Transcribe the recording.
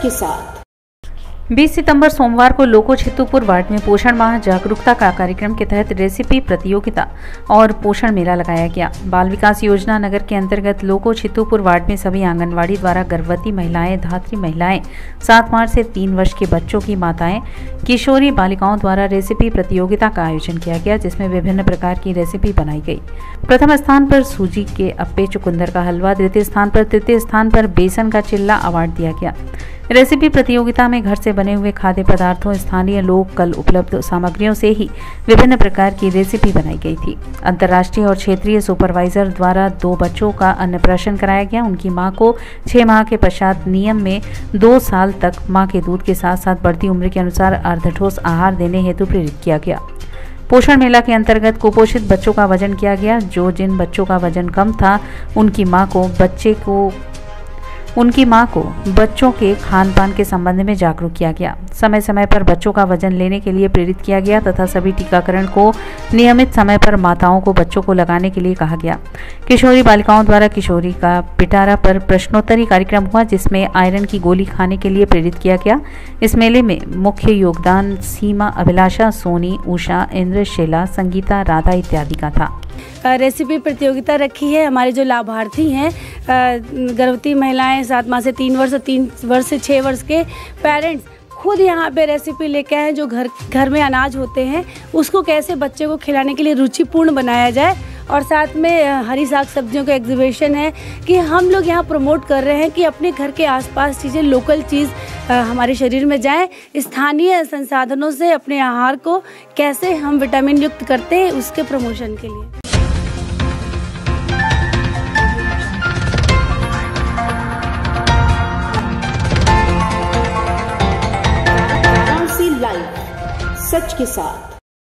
के साथ। 20 सितंबर सोमवार को लोको छित्तूपुर वार्ड में पोषण माह जागरूकता का कार्यक्रम के तहत रेसिपी प्रतियोगिता और पोषण मेला लगाया गया। बाल विकास योजना नगर के अंतर्गत लोको छित्तूपुर वार्ड में सभी आंगनवाड़ी द्वारा गर्भवती महिलाएं, धात्री महिलाएं, 7 मार्च से 3 वर्ष के बच्चों की माताएं, किशोरी बालिकाओं द्वारा रेसिपी प्रतियोगिता का आयोजन किया गया, जिसमें विभिन्न प्रकार की रेसिपी बनाई गई। प्रथम स्थान पर सूजी के अप्पे, चुकंदर का हलवा, द्वितीय स्थान पर बेसन का चिल्ला अवार्ड दिया गया। रेसिपी प्रतियोगिता में घर से बने हुए खाद्य पदार्थों, स्थानीय लोकल उपलब्ध सामग्रियों से ही विभिन्न प्रकार की रेसिपी बनाई गई थी। अंतर्राष्ट्रीय और क्षेत्रीय सुपरवाइजर द्वारा 2 बच्चों का अन्नप्राशन कराया गया। उनकी मां को 6 माह के पश्चात नियम में 2 साल तक मां के दूध के साथ साथ बढ़ती उम्र के अनुसार अर्धठोस आहार देने हेतु प्रेरित किया गया। पोषण मेला के अंतर्गत कुपोषित बच्चों का वजन किया गया। जिन बच्चों का वजन कम था उनकी मां को बच्चों के खान पान के संबंध में जागरूक किया गया। समय समय पर बच्चों का वजन लेने के लिए प्रेरित किया गया तथा सभी टीकाकरण को नियमित समय पर माताओं को बच्चों को लगाने के लिए कहा गया। किशोरी बालिकाओं द्वारा किशोरी का पिटारा पर प्रश्नोत्तरी कार्यक्रम हुआ, जिसमें आयरन की गोली खाने के लिए प्रेरित किया गया। इस मेले में मुख्य योगदान सीमा, अभिलाषा, सोनी, उषा, इंद्र, शीला, संगीता, राधा इत्यादि का था। रेसिपी प्रतियोगिता रखी है। हमारे जो लाभार्थी हैं, गर्भवती महिलाएं, 7 माह से 3 वर्ष और 3 वर्ष से 6 वर्ष के पेरेंट्स खुद यहाँ पे रेसिपी लेके आए। जो घर में अनाज होते हैं उसको कैसे बच्चे को खिलाने के लिए रुचिपूर्ण बनाया जाए, और साथ में हरी साग सब्जियों का एग्जीबिशन है कि हम लोग यहाँ प्रमोट कर रहे हैं कि अपने घर के आसपास चीज़ें, लोकल चीज़ हमारे शरीर में जाए। स्थानीय संसाधनों से अपने आहार को कैसे हम विटामिन युक्त करते हैं, उसके प्रमोशन के लिए। सच के साथ।